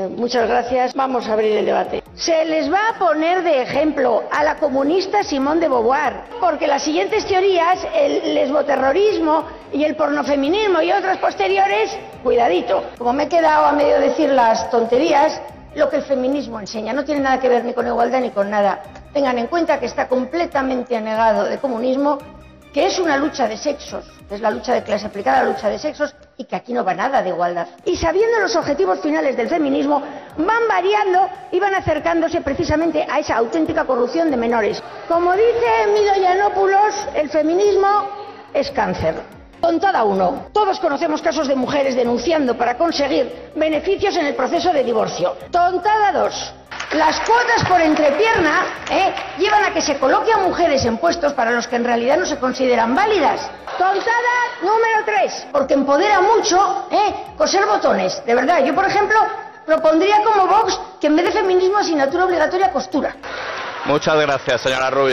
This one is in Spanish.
Muchas gracias. Vamos a abrir el debate. Se les va a poner de ejemplo a la comunista Simone de Beauvoir, porque las siguientes teorías, el lesboterrorismo y el pornofeminismo y otras posteriores, cuidadito. Como me he quedado a medio decir las tonterías, lo que el feminismo enseña no tiene nada que ver ni con igualdad ni con nada. Tengan en cuenta que está completamente anegado de comunismo, que es una lucha de sexos, que es la lucha de clase aplicada a la lucha de sexos, y que aquí no va nada de igualdad. Y sabiendo los objetivos finales del feminismo, van variando y van acercándose precisamente a esa auténtica corrupción de menores. Como dice Milo Yiannopoulos, el feminismo es cáncer. Tontada 1. Todos conocemos casos de mujeres denunciando para conseguir beneficios en el proceso de divorcio. Tontada 2. Las cuotas por entrepierna llevan a que se coloque a mujeres en puestos para los que en realidad no se consideran válidas. Tontada número 3, porque empodera mucho coser botones. De verdad, yo por ejemplo propondría como Vox que en vez de feminismo asignatura obligatoria costura. Muchas gracias, señora Rubio.